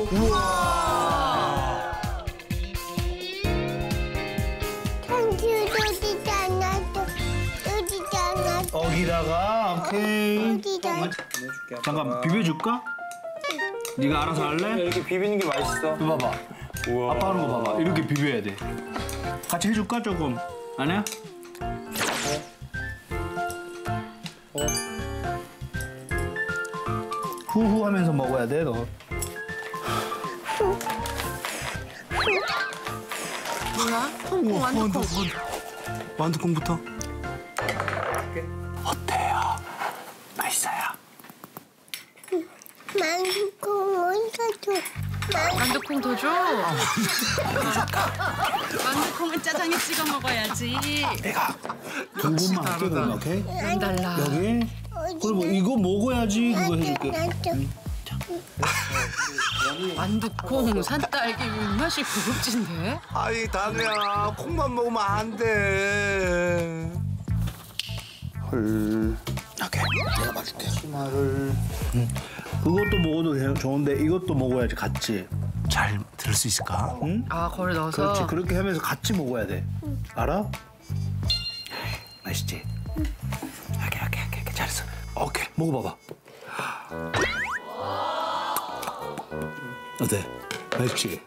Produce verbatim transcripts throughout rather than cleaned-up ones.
우와. 손주 어디잖아. 어디잖아. 여기다가 오케이. 어디잖아. 잠깐 비벼줄까? 네가 알아서 할래? 이렇게 비비는 게 맛있어. 이거 봐봐. 우와. 아빠 하는 거 봐봐. 이렇게 비벼야 돼. 같이 해줄까 조금? 안 해? 후후 하면서 먹어야 돼, 너. 뭐야? 콩콩 완두콩. 완두콩부터. 어때요? 맛있어요? 만두콩 어디서 줘? 완두콩 더 줘. 완두콩은 짜장에 찍어 먹어야지. 내가 두 분만 할게, 그럼, 오케이? 면 달라. 여기. 그리고 이거 먹어야지 그거 해줄게. 완두콩, 산딸기 입맛이 고급진데? 아이 다미야 콩만 먹으면 안 돼. 헐. 오케이. 내가 봐줄게. 치마를. 응. 그것도 먹어도 돼- 좋은데 이것도 먹어야지 같이. 잘 들을 수 있을까? 응? 아, 거를 넣어서. 그렇지. 그렇게 하면서 같이 먹어야 돼. 알아? 맛있지? 오케이, 오케이, 오케이, 오케이. 잘했어. 오케이. 먹어봐봐. 어때? 맛있지?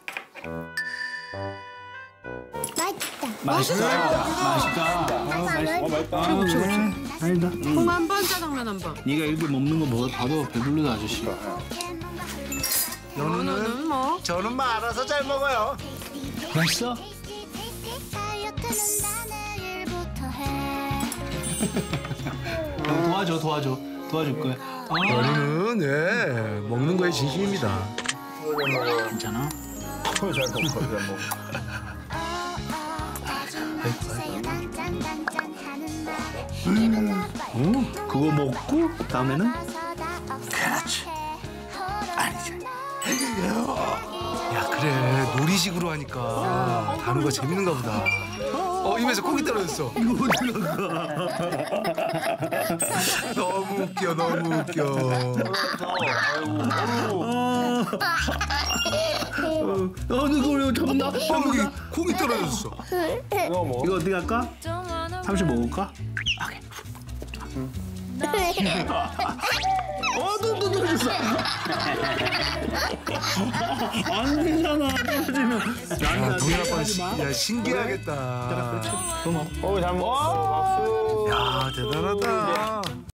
맛있다. 맛있다. 맛있다. 어, 맛있다. 어, 맛있다. 아, 그래. 아니다. 콩 한 번, 짜장면 한 번. 네가 이렇게 먹는 거 뭐- 봐도 배불러다 아저씨. 너는 뭐? 저는 뭐 알아서 잘 먹어요. 맛있어? 형 도와줘, 도와줘. 도와줄 거야. 아, 저는 예 먹는 거에 진심입니다. 괜찮아? 콩을 잘 먹고 잘 먹고. 응. 그거 먹고 다음에는? 그렇지. 아니지. 야 그래 놀이식으로 하니까 단어가 재밌는가 보다. 어 입에서 콩이 떨어졌어. 너무 웃겨 너무 웃겨. 어, 이거 이거 잡나? 어 여기 콩이 떨어졌어. 이거 뭐? 이거 어디 갈까? 삼십 먹을까? 오케이. 어, 너, 너, 떨어졌어. 안 되잖아. 떨어지면. 야 동현 아빠 시- 야 신기하겠다. 또 먹어. 어, 잘 먹었어. 박수. 야 대단하다.